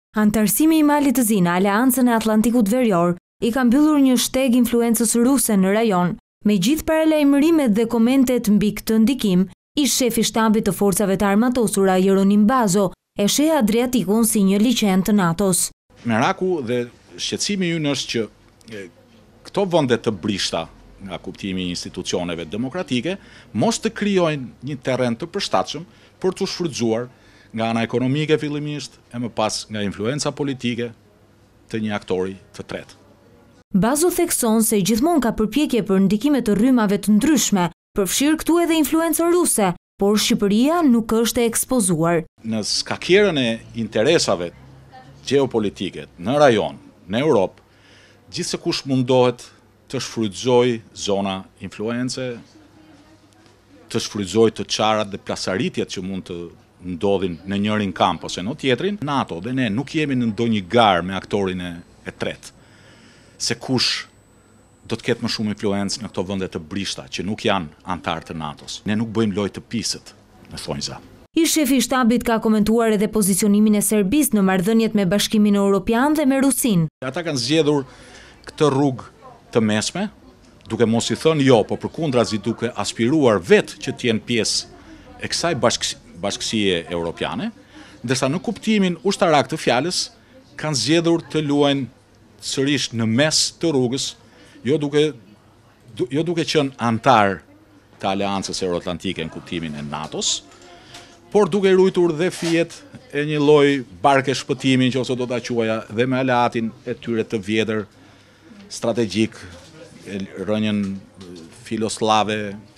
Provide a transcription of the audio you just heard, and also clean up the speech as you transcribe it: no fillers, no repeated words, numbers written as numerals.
Antarësimi i Malit të Zi në Aleancën e Atlantikut Verior i ka mbyllur një shteg influencës ruse në rajon, me gjithë paralajmërimet dhe komentet mbi këtë ndikim, ish shefi shtabit të forcave të armatosura Jeronim Bazo e sheh Adriatikun si një liqen të NATO-s. Meraku dhe shqetësimi ynë është që këto vende të brishta nga kuptimi i institucioneve demokratike mos të krijojnë një terren të përshtatshëm për të shfrytzuar nga ana ekonomike fillimisht e më pas nga influenca politike të një aktori të tretë. Bazo thekson se gjithmonë ka përpjekje për ndikime të rrymave të ndryshme, përfshirë këtu edhe influencën ruse, por Shqipëria nuk është e ekspozuar. Në skakjerën e interesave geopolitike në rajon, në Europë, gjithsekush mundohet të shfrytëzoj zona influence, të shfrytëzoj të çarat dhe plasaritjet që mund të ndodhin në njërin kamp ose në tjetrin. NATO dhe ne nuk jemi në ndonjë garë me aktorin e tretë, se kush do të ketë më shumë influencë në këto vende të brishta që nuk janë antar të NATO-s. Ne nuk bëjmë lojë të pisët, në thonjza. Ish shefi i shtabit ka komentuar edhe pozicionimin e Serbisë në marrëdhëniet me Bashkimin Evropian dhe me Rusinë. Ata kanë zgjedhur këtë rrugë të mesme, duke mos i thënë jo, por përkundrazi duke aspiruar vetë që të jenë pjesë e kësaj bashkësie europiane, ndërsa në kuptimin ushtarak të fjalës kanë zgjedhur të luajnë sërish në mes të rrugës, jo duke qenë antar të Aleancës Euroatlantike në kuptimin e NATO-s, por duke ruajtur dhe fijet e një lloj barke shpëtimi, nëse do ta quaja, dhe me aleatin e tyre të vjetër strategjik, rënjën filoslave